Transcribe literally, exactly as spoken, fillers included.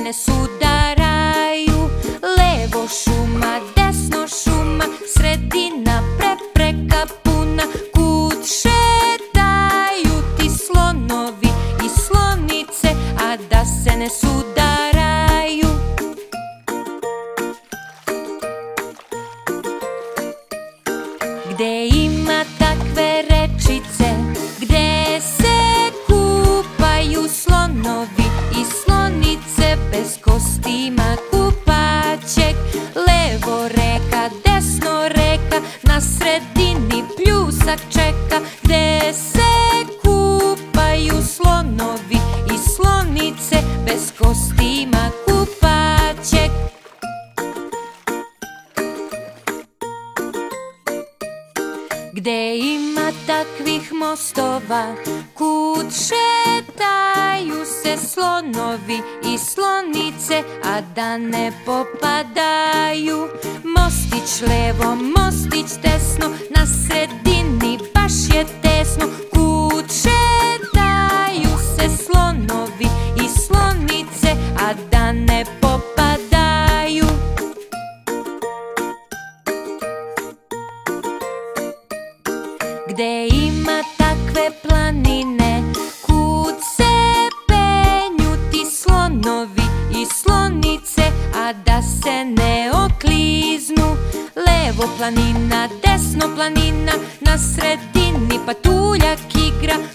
se sudaraju. Levo šuma, desno šuma, sredina prepreka puna. Kud šetaju ti slonovi i slonice, a da se ne sudaraju. Gde ima takve rečice, gde se kupaju slonovi i slonice, bez kostima kupaćeg. Levo reka, desno reka, na sredini pljusak čeka. Gde se kupaju slonovi i slonice, bez kostima kupaćeg. Gde ima takvih mostova, kud šetaju se slonovi i slonice, a da ne popadaju. Mostić levo, mostić desno, na sredini baš je tesno. Kud šetaju se slonovi i slonice, a da ne popadaju. Gde ima takve planine, kud se penju ti slonovi i slonice, a da se ne okliznu. Levo planina, desno planina, na sredini patuljak igra.